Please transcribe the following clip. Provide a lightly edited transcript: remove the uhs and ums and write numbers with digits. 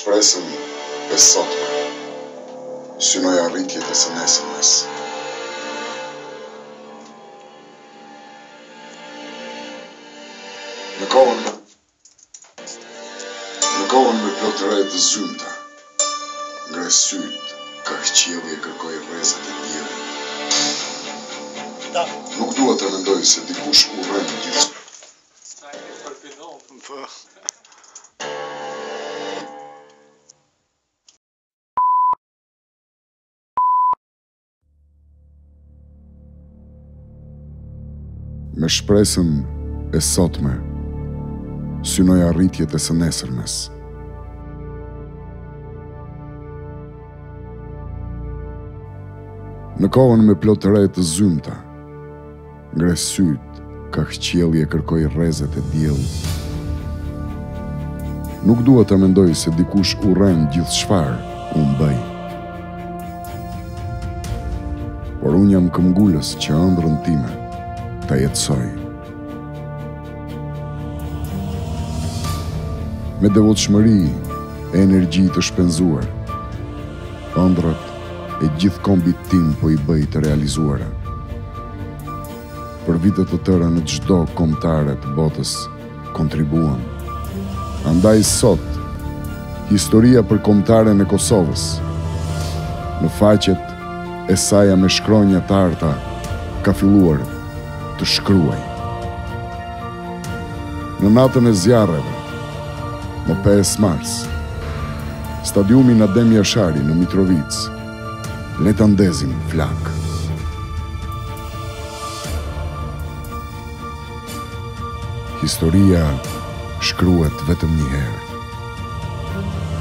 shpresën e sotme, synoj arritjet e së nesërmes. Në kohën me plot re të zymta, ngres syt, ka qielli e kërkoj rrezet e diellit. Nuk dua të mendoj se dikush urren gjithë. Me shpresën e sotme, synoj arritjet e së nesërmes. Në kohën me plot të re të zymta, ngres syt, ka qielli e kërkoj rrezet e diellit. Nuk dua të mendoj se dikush urren gjithë çfarë unë bëj. Por unë jam këmbgulës që ëndrrën time ta jetësoj. Me devotshmëri e energji të shpenzuar, ëndrat e gjithë kombit tim po i bëj të realizuara. Për vitet të tëra në çdo kombëtare të botës kontribuam. Andaj sot, historia për kombëtaren e Kosovës, në faqet e saj me shkronja të arta, ka filluar të shkruaj. Në natën e zjarreve, më 5 mars, stadiumi Adem Jashari në Mitrovic, le ta ndezim flak. Historia shkruhet vetëm një herë.